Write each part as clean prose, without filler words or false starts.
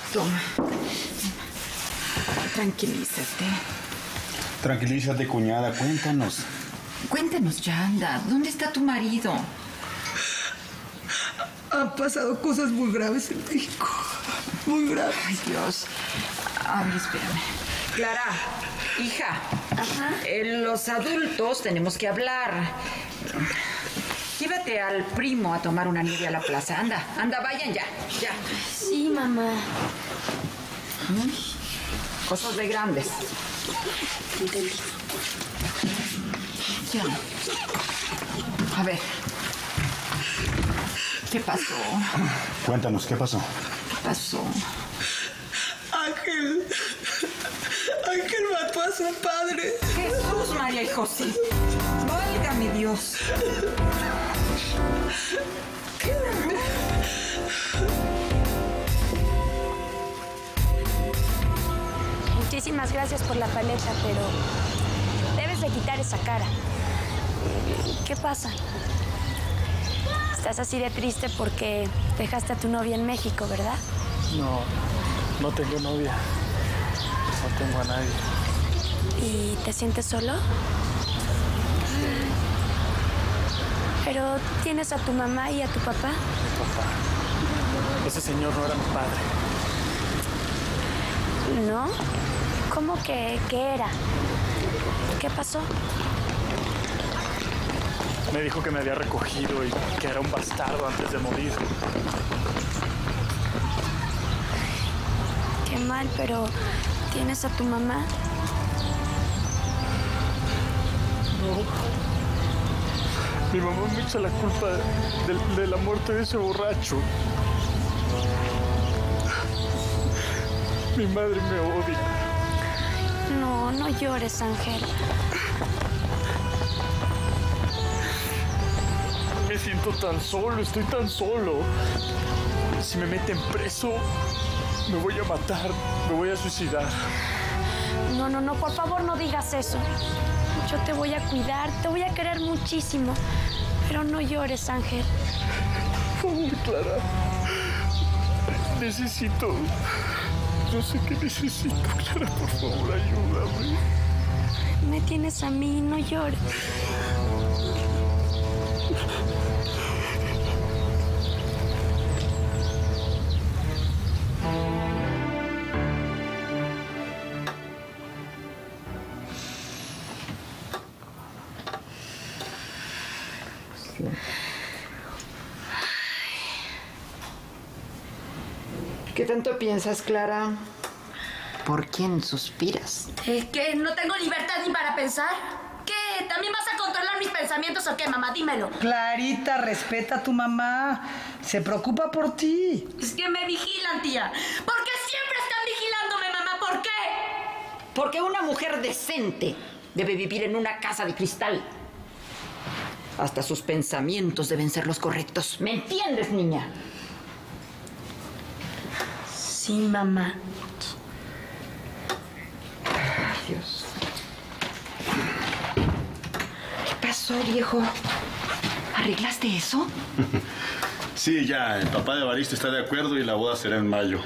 Toma. Tranquilízate. Tranquilízate, cuñada. Cuéntanos. Cuéntanos ya, anda. ¿Dónde está tu marido? Han pasado cosas muy graves en México. Muy graves. Ay, Dios. Ay, espérame. Clara, hija. Ajá. Los adultos tenemos que hablar. Llévate al primo a tomar una nieve a la plaza. Anda, vayan ya. Sí, mamá. Cosas de grandes. Entendí. Ya. A ver. ¿Qué pasó? Cuéntanos, ¿qué pasó? ¿Qué pasó? Ángel mató a su padre. Jesús, María y José. Válgame Dios. Muchísimas gracias por la paleta, pero debes de quitar esa cara. ¿Qué pasa? Estás así de triste porque dejaste a tu novia en México, ¿verdad? No tengo novia. No tengo a nadie. ¿Y te sientes solo? Pero tienes a tu mamá y a tu papá. Mi papá. Ese señor no era mi padre. ¿No? ¿Cómo que era? ¿Qué pasó? Me dijo que me había recogido y que era un bastardo antes de morir. Qué mal, pero ¿tienes a tu mamá? No. Mi mamá me echa la culpa de la muerte de ese borracho. Mi madre me odia. No llores, Ángel. Me siento tan solo, estoy tan solo. Si me meten preso, me voy a matar, me voy a suicidar. No, por favor no digas eso. Yo te voy a cuidar, te voy a querer muchísimo. Pero no llores, Ángel. Oh, Clara. Necesito... No sé qué necesito, Clara. Por favor, ayúdame. Me tienes a mí, no llores. ¿Qué tanto piensas, Clara? ¿Por quién suspiras? ¿Qué? ¿No tengo libertad ni para pensar? ¿Qué? ¿También vas a controlar mis pensamientos o qué, mamá? Dímelo. Clarita, respeta a tu mamá. Se preocupa por ti. Es que me vigilan, tía. ¿Por qué siempre están vigilándome, mamá? ¿Por qué? Porque una mujer decente debe vivir en una casa de cristal. Hasta sus pensamientos deben ser los correctos. ¿Me entiendes, niña? Sí, mamá. Ay, Dios. ¿Qué pasó, viejo? ¿Arreglaste eso? Sí, ya. El papá de Evaristo está de acuerdo y la boda será en mayo.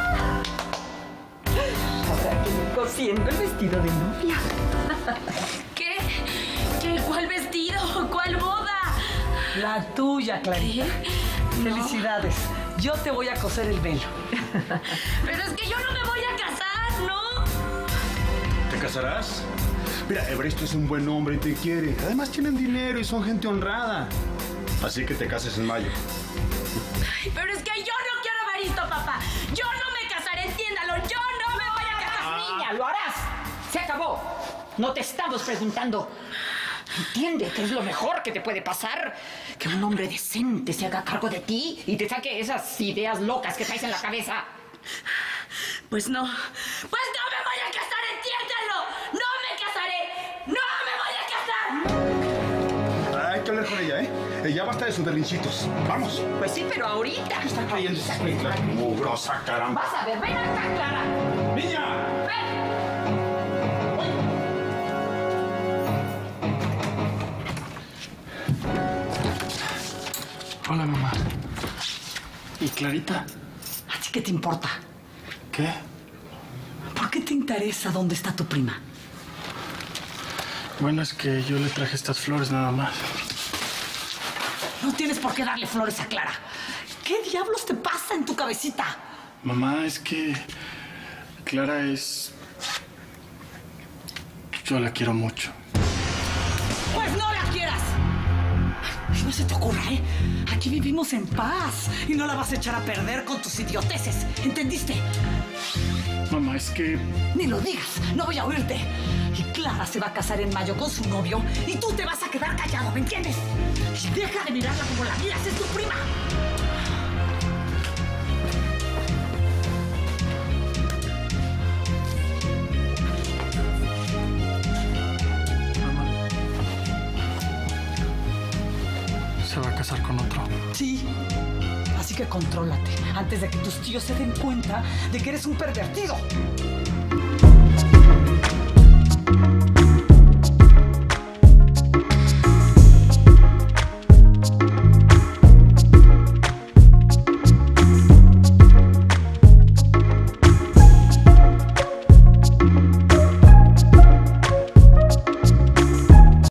Habrá que ir cosiendo el vestido de novia. ¿Qué? ¿Cuál vestido? ¿Cuál boda? La tuya, Clarita. Felicidades. Yo te voy a coser el velo. Pero es que yo no me voy a casar, ¿no? ¿Te casarás? Mira, Evaristo es un buen hombre y te quiere. Además tienen dinero y son gente honrada. Así que te cases en mayo. Ay, pero es que yo no quiero a Evaristo, papá. Yo no me casaré, entiéndalo. Yo no me voy a casar. Niña, lo harás. Se acabó. No te estamos preguntando. Entiende que es lo mejor que te puede pasar. Que un hombre decente se haga cargo de ti y te saque esas ideas locas que traes en la cabeza. Pues no. Pues no me voy a casar, entiéndalo. No me casaré. No me voy a casar. Hay que hablar con ella, ¿eh? Ya basta de sus berrinchitos. Vamos. Pues sí, pero ahorita. ¿Qué está creyendo esa película? Mugrosa, caramba. Vas a ver, ven acá, Clara. ¡Niña! Ven. Hola, mamá. ¿Y Clarita? ¿A ti qué te importa? qué? ¿Por qué te interesa dónde está tu prima? Bueno, es que yo le traje estas flores nada más. No tienes por qué darle flores a Clara. ¿Qué diablos te pasa en tu cabecita? Mamá, es que Clara es... Yo la quiero mucho. ¡Pues no la quieras! Ay, no se te ocurra, ¿eh? Aquí vivimos en paz y no la vas a echar a perder con tus idioteces. ¿Entendiste? Mamá, es que... Ni lo digas, no voy a oírte. Y Clara se va a casar en mayo con su novio y tú te vas a quedar callado, ¿me entiendes? Y deja de mirarla como la miras, es tu prima. Mamá. Se va a casar con otro. Sí. Así que contrólate antes de que tus tíos se den cuenta de que eres un pervertido.